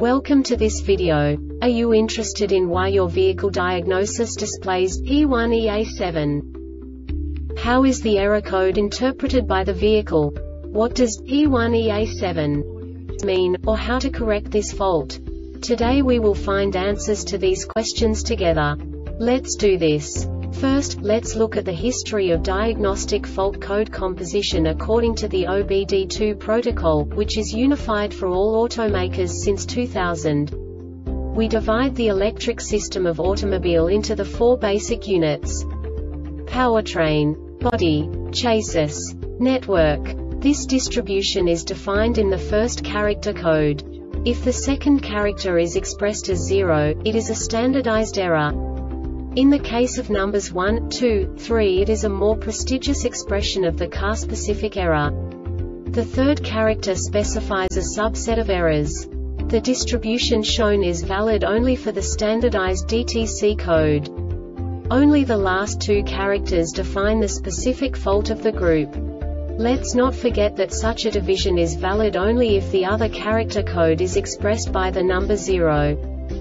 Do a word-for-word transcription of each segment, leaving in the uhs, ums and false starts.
Welcome to this video. Are you interested in why your vehicle diagnosis displays P one E A seven? How is the error code interpreted by the vehicle? What does P one E A seven mean, or how to correct this fault? Today we will find answers to these questions together. Let's do this. First, let's look at the history of diagnostic fault code composition according to the O B D two protocol, which is unified for all automakers since two thousand. We divide the electric system of automobile into the four basic units: powertrain, body, chassis, network. This distribution is defined in the first character code. If the second character is expressed as zero, it is a standardized error. In the case of numbers one, two, three, it is a more prestigious expression of the car-specific error. The third character specifies a subset of errors. The distribution shown is valid only for the standardized D T C code. Only the last two characters define the specific fault of the group. Let's not forget that such a division is valid only if the other character code is expressed by the number zero.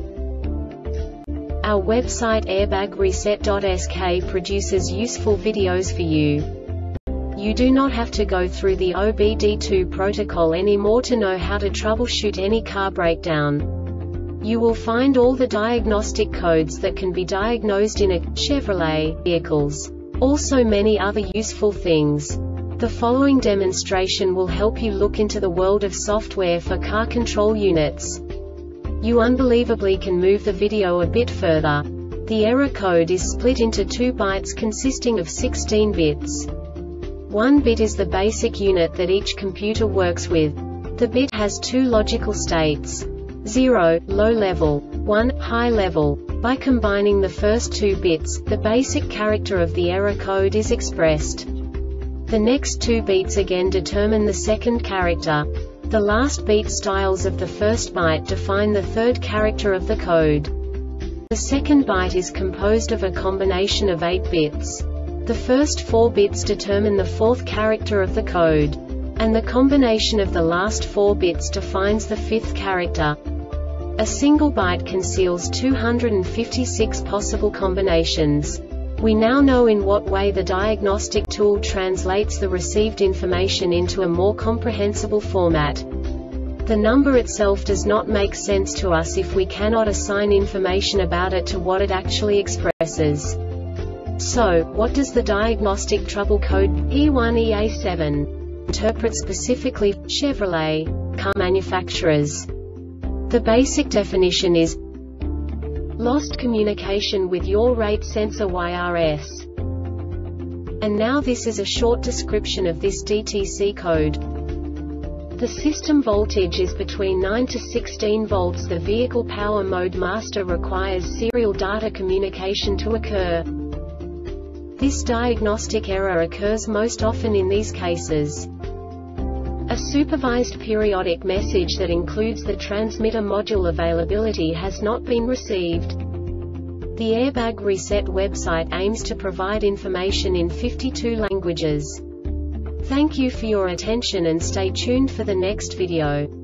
Our website airbag reset dot S K produces useful videos for you. You do not have to go through the O B D two protocol anymore to know how to troubleshoot any car breakdown. You will find all the diagnostic codes that can be diagnosed in a Chevrolet vehicles. Also many other useful things. The following demonstration will help you look into the world of software for car control units. You unbelievably can move the video a bit further. The error code is split into two bytes consisting of sixteen bits. One bit is the basic unit that each computer works with. The bit has two logical states: zero, low level, one, high level. By combining the first two bits, the basic character of the error code is expressed. The next two beats again determine the second character. The last beat styles of the first byte define the third character of the code. The second byte is composed of a combination of eight bits. The first four bits determine the fourth character of the code. And the combination of the last four bits defines the fifth character. A single byte conceals two hundred fifty-six possible combinations. We now know in what way the diagnostic tool translates the received information into a more comprehensible format. The number itself does not make sense to us if we cannot assign information about it to what it actually expresses. So, what does the diagnostic trouble code P one E A seven interpret specifically for Chevrolet car manufacturers? The basic definition is lost communication with yaw rate sensor Y R S. And now this is a short description of this D T C code. The system voltage is between nine to sixteen volts. The vehicle power mode master requires serial data communication to occur. This diagnostic error occurs most often in these cases: a supervised periodic message that includes the transmitter module availability has not been received. The Airbag Reset website aims to provide information in fifty-two languages. Thank you for your attention and stay tuned for the next video.